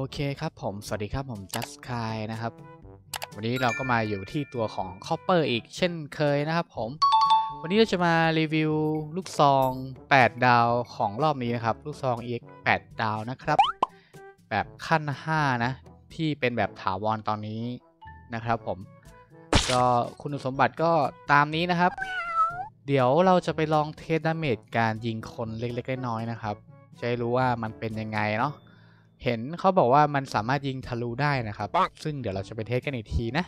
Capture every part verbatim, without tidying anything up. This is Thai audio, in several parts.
เคครับผมสวัสดีครับผมจัสคายนะครับวันนี้เราก็มาอยู่ที่ตัวของคอปเปอร์อีกเช่นเคยนะครับผมวันนี้เราจะมารีวิวลูกซองแปดดาวของรอบนี้นะครับลูกซอง อี เอ็กซ์ แปดดาวนะครับแบบขั้นห้านะที่เป็นแบบถาวรตอนนี้นะครับผมก็คุณสมบัติก็ตามนี้นะครับเดี๋ยวเราจะไปลองเทสดาเมจการยิงคนเล็กๆน้อยๆนะครับจะได้รู้ว่ามันเป็นยังไงเนาะเห็นเขาบอกว่ามันสามารถยิงทะลุได้นะครับซึ่งเดี๋ยวเราจะไปเทสกันอีกทีนะ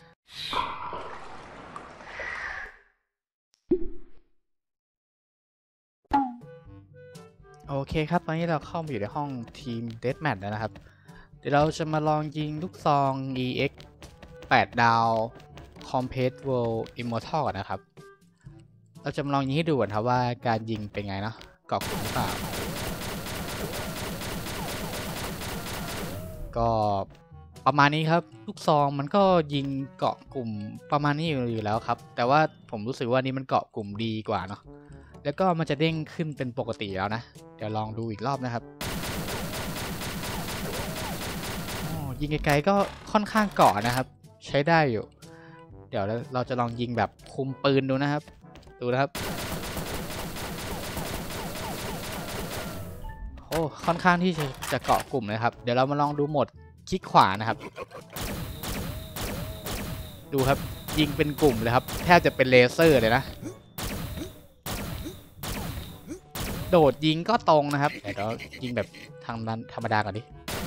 โอเคครับตอนนี้เราเข้ามาอยู่ในห้องทีมเดธแมทแล้วนะครับเดี๋ยวเราจะมาลองยิงลูกซอง อี เอ็กซ์ แปดดาว Complete World Immortal ก่อนนะครับเราจะมาลองยิงให้ดูก่อนครับว่าการยิงเป็นไงเนาะเกาะกลุ่มหรือเปล่าก็ประมาณนี้ครับลูกซองมันก็ยิงเกาะกลุ่มประมาณนี้อยู่แล้วครับแต่ว่าผมรู้สึกว่านี้มันเกาะกลุ่มดีกว่าเนาะแล้วก็มันจะเด้งขึ้นเป็นปกติแล้วนะเดี๋ยวลองดูอีกรอบนะครับยิงไกลๆก็ค่อนข้างเกาะนะครับใช้ได้อยู่เดี๋ยวเราจะลองยิงแบบคุมปืนดูนะครับดูนะครับโอ้ค่อนข้างที่จะจะเกาะกลุ่มนะครับเดี๋ยวเรามาลองดูโหมดคลิกขวานะครับดูครับยิงเป็นกลุ่มเลยครับแทบจะเป็นเลเซอร์เลยนะโดดยิงก็ตรงนะครับเดี๋ยวเรายิงแบบทางนั้นธรรมดาก่อนดิ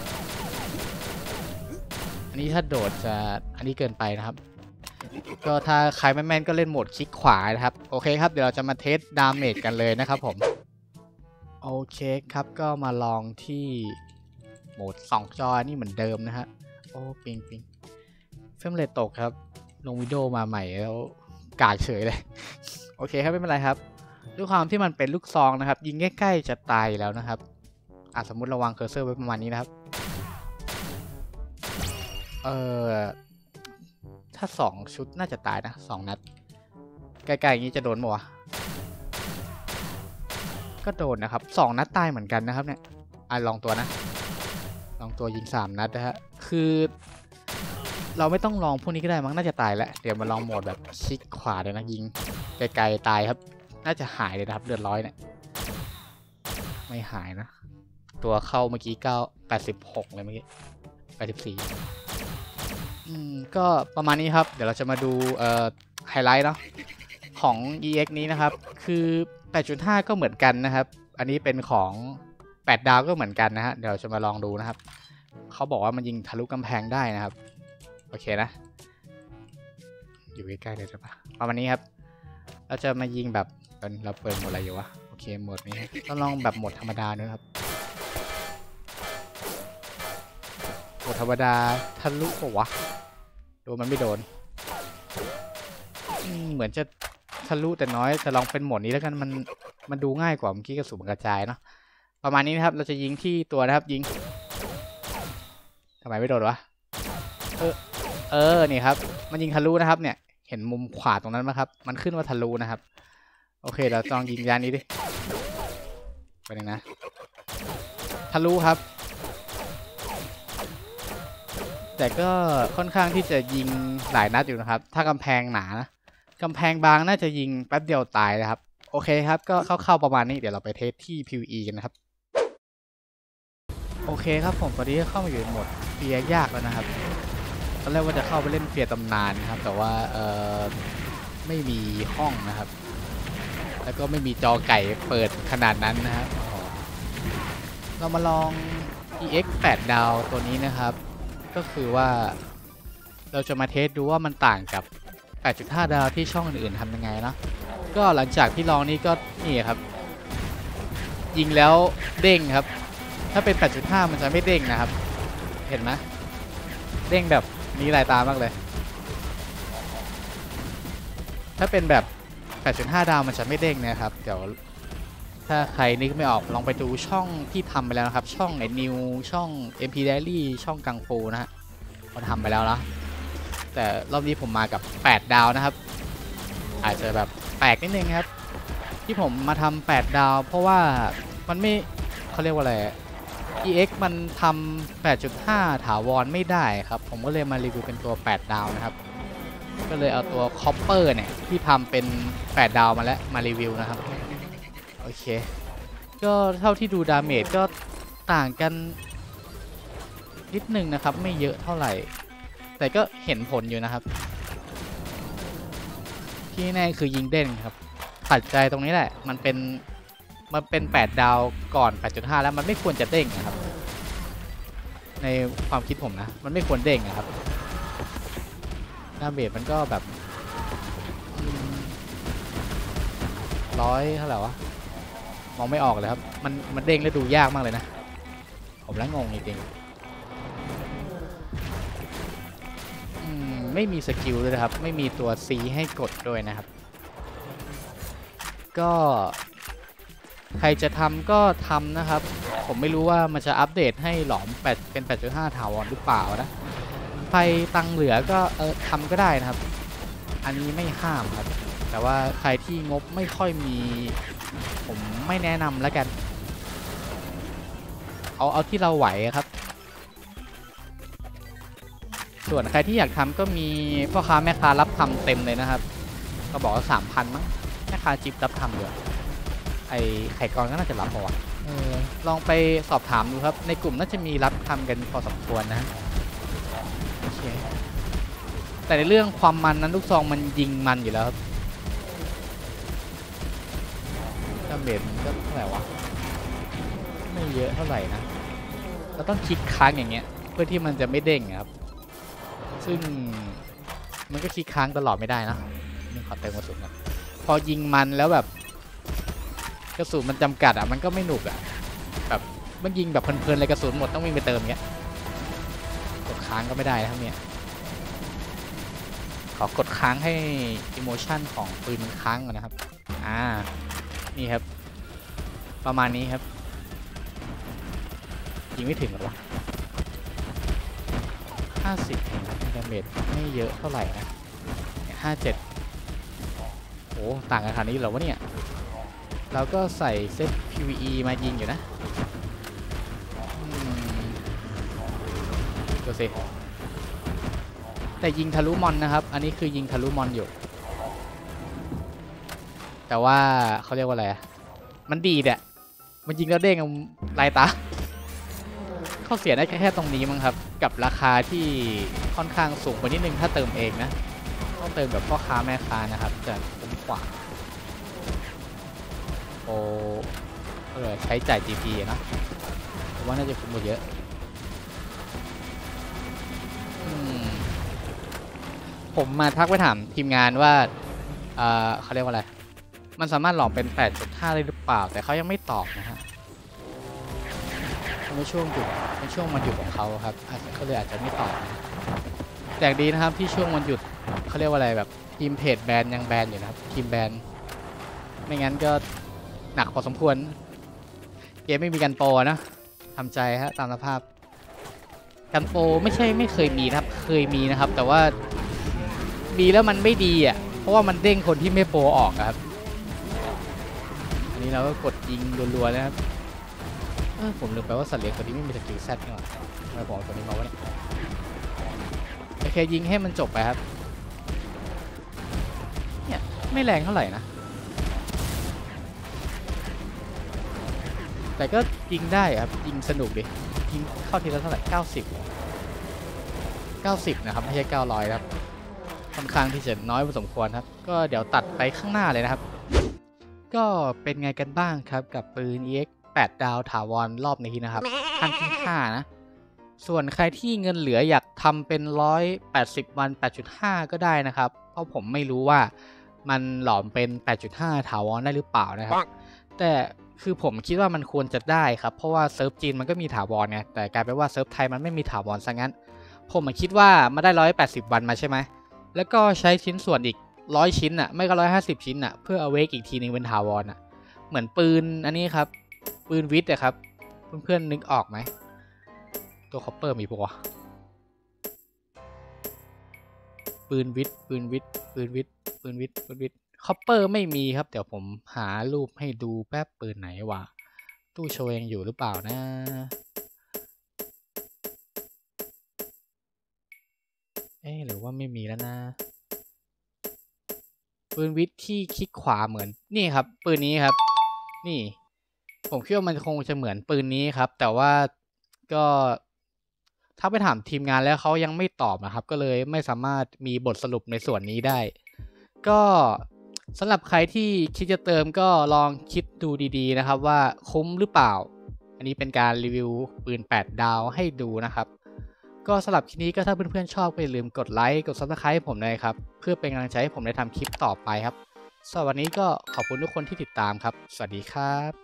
อันนี้ถ้าโดดจะอันนี้เกินไปนะครับก็ถ้าใครไม่แม่นก็เล่นโหมดคลิกขวานะครับโอเคครับเดี๋ยวเราจะมาเทสดาเมจกันเลยนะครับผมโอเคครับก็มาลองที่โหมดสองจอนี่เหมือนเดิมนะฮะโอ้ปิงปิงเฟรมเรทตกครับลงวิดีโอมาใหม่แล้วกากเฉยเลยโอเคครับไม่เป็นไรครับด้วยความที่มันเป็นลูกซองนะครับยิงใกล้ๆจะตายแล้วนะครับอ่ะสมมุติระวังเคอร์เซอร์ไว้ประมาณนี้นะครับเออถ้าสองชุดน่าจะตายนะสองนัดใกล้ๆอย่างนี้จะโดนมั้วะก็โดนนะครับสองนัดตายเหมือนกันนะครับเนี่ยอ่ะลองตัวนะลองตัวยิงสามนัดนะฮะคือเราไม่ต้องลองพวกนี้ก็ได้มั้งน่าจะตายแล้วเดี๋ยวมาลองโหมดแบบคลิกขวาเลยนะยิงไกลๆตายครับน่าจะหายเลยนะครับเลือดร้อยเนี่ยไม่หายนะตัวเข้าเมื่อกี้เก้าแปดสิบหกเลยเมื่อกี้แปดสิบสี่อืมก็ประมาณนี้ครับเดี๋ยวเราจะมาดูเอ่อไฮไลท์เนาะของ อี เอ็กซ์ นี้นะครับคือ แปดจุดห้า ก็เหมือนกันนะครับอันนี้เป็นของแปดดาวก็เหมือนกันนะฮะเดี๋ยวเราจะมาลองดูนะครับเขาบอกว่ามันยิงทะลุกำแพงได้นะครับโอเคนะอยู่ใกล้ๆเลยใช่ปะประมาณนี้ครับเราจะมายิงแบบเราเปิดโหมดอะไรอยู่วะโอเคโหมดนี้ต้องลองแบบโหมดธรรมดาด้วยครับโหมดธรรมดาทะลุปะวะโดนมันไม่โดนเหมือนจะทะลุแต่น้อยแต่ลองเป็นโหมดนี้แล้วกันมันมันดูง่ายกว่าเมื่อกี้กระสุนกระจายเนาะประมาณนี้นะครับเราจะยิงที่ตัวนะครับยิงทำไมไม่โดนวะเออเออนี่ครับมันยิงทะลุนะครับเนี่ยเห็นมุมขวาตรงนั้นไหมครับมันขึ้นว่าทะลุนะครับโอเคเราลองยิงยานนี้ดิไปหนึ่งนะทะลุครับแต่ก็ค่อนข้างที่จะยิงหลายนัดอยู่นะครับถ้ากำแพงหนานะกำแพงบางน่าจะยิงแป๊บเดียวตายนะครับโอเคครับก็เข้าๆประมาณนี้เดี๋ยวเราไปเทสที่ พี วี อี กันนะครับโอเคครับผมตอนนี้เข้ามาอยู่ในโหมดเฟียร์ยากแล้วนะครับตอนแรกว่าจะเข้าไปเล่นเฟียร์ตำนานนะครับแต่ว่าเออไม่มีห้องนะครับแล้วก็ไม่มีจอไก่เปิดขนาดนั้นนะครับเรามาลอง อี เอ็กซ์ แปดดาวตัวนี้นะครับก็คือว่าเราจะมาเทสดูว่ามันต่างกับ แปดจุดห้า ดาวที่ช่องอื่นๆทำยังไงนะก็หลังจากที่ลองนี้ก็นี่ครับยิงแล้วเด้งครับถ้าเป็น แปดจุดห้า มันจะไม่เด้งนะครับเห็นไหมเด้งแบบมีลายตามากเลยถ้าเป็นแบบ แปดจุดห้า ดาวมันจะไม่เด้งนะครับเดี๋ยวถ้าใครนึกไม่ออกลองไปดูช่องที่ทำไปแล้วนะครับช่องไอ้นิวช่อง เอ็ม พี Daily ช่องกังฟูนะฮะเขาทำไปแล้วนะแต่รอบนี้ผมมากับแปดดาวนะครับอาจจะแบบแปลกนิดนึงครับที่ผมมาทำแปดดาวเพราะว่ามันไม่เขาเรียกว่าอะไรอี เอ็กซ์ มันทำ แปดจุดห้า ถาวรไม่ได้ครับผมก็เลยมารีวิวเป็นตัวแปดดาวนะครับก็เลยเอาตัว Copper เนี่ยที่ทำเป็นแปดดาวมาแล้วมารีวิวนะครับโอเคก็เท่าที่ดูดาเมจก็ต่างกันนิดนึงนะครับไม่เยอะเท่าไหร่แต่ก็เห็นผลอยู่นะครับที่แน่คือยิงเด้งครับขัดใจตรงนี้แหละมันเป็นมันเป็นแปดดาวก่อน แปดจุดห้า แล้วมันไม่ควรจะเด้งนะครับในความคิดผมนะมันไม่ควรเด้งนะครับดาเมจมันก็แบบร้อยเท่าไหร่วะมองไม่ออกเลยครับมันมันเด้งแล้วดูยากมากเลยนะผมแล้วงงจริงๆไม่มีสกิลเลยนะครับไม่มีตัว C ให้กดด้วยนะครับก็ใครจะทำก็ทำนะครับผมไม่รู้ว่ามันจะอัปเดตให้หลอมแปดเป็น แปดจุดห้า ถาวรหรือเปล่านะใครตังเหลือก็เออทำก็ได้นะครับอันนี้ไม่ห้ามครับแต่ว่าใครที่งบไม่ค่อยมีผมไม่แนะนำแล้วกันเอาเอาที่เราไหวครับส่วนใครที่อยากทำก็มีพ่อค้าแม่ค้ารับทำเต็มเลยนะครับก็บอกว่าสามพันมั้งแม่ค้าจิ๊บรับทำเลยไอไข่กรก็น่าจะรับพอเออลองไปสอบถามดูครับในกลุ่มน่าจะมีรับทำกันพอสมควรนะโอเคแต่ในเรื่องความมันนั้นลูกซองมันยิงมันอยู่แล้วครับดาเมจมันก็เท่าไหร่วะไม่เยอะเท่าไหร่นะเราต้องคลิกค้างอย่างเงี้ยเพื่อที่มันจะไม่เด้งครับซึ่งมันก็คลิกค้างตลอดไม่ได้นะนี่ขอเติมกระสุนก่อนพอยิงมันแล้วแบบกระสุนมันจำกัดอ่ะมันก็ไม่หนุกอ่ะแบบมันยิงแบบเพลินๆเลยกระสุนหมดต้องวิ่งไปเติมเงี้ยกดค้างก็ไม่ได้ทั้งเนี้ยขอกดค้างให้อิโมชันของปืนมันค้างก่อนนะครับอ่านี่ครับประมาณนี้ครับยิงไม่ถึงหรอวะห้าสิบเองครับดาเมจไม่เยอะเท่าไหร่นะห้าสิบเจ็ดโอ้ต่างกันขนาดนี้เหรอวะเนี่ยเราก็ใส่เซต พี วี อี มายิงอยู่นะดูสิแต่ยิงทะลุมอนนะครับอันนี้คือยิงทะลุมอนอยู่แต่ว่าเขาเรียกว่าอะไรมันดีเนี่ยมันยิงแล้วเด้งลายตาข้อเสียได้แค่ตรงนี้มั้งครับกับราคาที่ค่อนข้างสูงกว่านิดนึงถ้าเติมเองนะต้องเติมแบบพ่อค้าแม่ค้านะครับจะคุ้มกว่าโอ้เออใช้จ่าย จี พี นะผมว่าน่าจะคุ้มกว่าเยอะผมมาทักไปถามทีมงานว่าเออเขาเรียกว่าอะไรมันสามารถหลอมเป็น แปดจุดห้า ได้หรือเปล่าแต่เขายังไม่ตอบนะฮะในช่วงหยุดในช่วงวันหยุดของเขาครับเขาเลยอาจจะไม่ตอบแปลกดีนะครับที่ช่วงวันหยุดเขาเรียกว่าอะไรแบบทีมเพจแบนยังแบนอยู่นะครับทีมแบนไม่งั้นก็หนักพอสมควรเกมไม่มีกันโปรนะทำใจฮะตามสภาพกันโปรไม่ใช่ไม่เคยมีนะครับเคยมีนะครับแต่ว่ามีแล้วมันไม่ดีอ่ะเพราะว่ามันเด้งคนที่ไม่โปรออกครับอันนี้เราก็กดยิงรัวๆนะครับผมลืมไปว่าสัตว์เลี้ยงตัวนี้ไม่มีสกิลแซดนี่หว่าทำไมบอกตัวนี้มาวะเนี่ยโอเคยิงให้มันจบไปครับเนี่ยไม่แรงเท่าไหร่นะแต่ก็ยิงได้ครับยิงสนุกดิยิงเข้าทีละเท่าไหร่เก้าสิบเก้าสิบนะครับไม่ใช่เก้าร้อยครับค่อนข้างที่จะน้อยพอสมควรครับก็เดี๋ยวตัดไปข้างหน้าเลยนะครับก็เป็นไงกันบ้างครับกับปืน อี เอ็กซ์ แปดดาวถาวรรอบนี้นะครับขั้นที่ห้านะส่วนใครที่เงินเหลืออยากทำเป็นหนึ่งร้อยแปดสิบวัน แปดจุดห้า ก็ได้นะครับเพราะผมไม่รู้ว่ามันหลอมเป็น แปดจุดห้า ถาวรได้หรือเปล่านะครับแต่คือผมคิดว่ามันควรจะได้ครับเพราะว่าเซิร์ฟจีนมันก็มีถาวรไงแต่กลายเป็นว่าเซิร์ฟไทยมันไม่มีถาวรซะงั้นผมคิดว่ามาได้หนึ่งร้อยแปดสิบวันมาใช่ไหมแล้วก็ใช้ชิ้นส่วนอีกร้อยชิ้นอ่ะไม่ก็หนึ่งร้อยห้าสิบชิ้นอ่ะเพื่อเอาเวกอีกทีนึงเป็นถาวรอ่ะเหมือนปืนอันนี้ครับปืนวิทย์อะครับเพื่อนๆนึกออกไหมตัวคอปเปอร์มีปะวะปืนวิทย์ปืนวิทย์ปืนวิทย์ปืนวิทย์ปืนวิทย์คอปเปอร์ไม่มีครับเดี๋ยวผมหารูปให้ดูแป๊บปืนไหนวะตู้โชว์ยังอยู่หรือเปล่านะเอ๊ะหรือว่าไม่มีแล้วนะปืนวิทย์ที่คลิกขวาเหมือนนี่ครับปืนนี้ครับนี่ผมคิดว่ามันคงจะเหมือนปืนนี้ครับแต่ว่าก็ถ้าไปถามทีมงานแล้วเขายังไม่ตอบนะครับก็เลยไม่สามารถมีบทสรุปในส่วนนี้ได้ก็สำหรับใครที่คิดจะเติมก็ลองคิดดูดีๆนะครับว่าคุ้มหรือเปล่าอันนี้เป็นการรีวิวปืนแปดดาวให้ดูนะครับก็สำหรับคลิปนี้ก็ถ้าเพื่อนๆชอบก็อย่าลืมกดไลค์กด ซับสไครบ์ ผมเลยครับเพื่อเป็นกำลังใจให้ผมได้ทำคลิปต่อไปครับสำหรับวันนี้ก็ขอบคุณทุกคนที่ติดตามครับสวัสดีครับ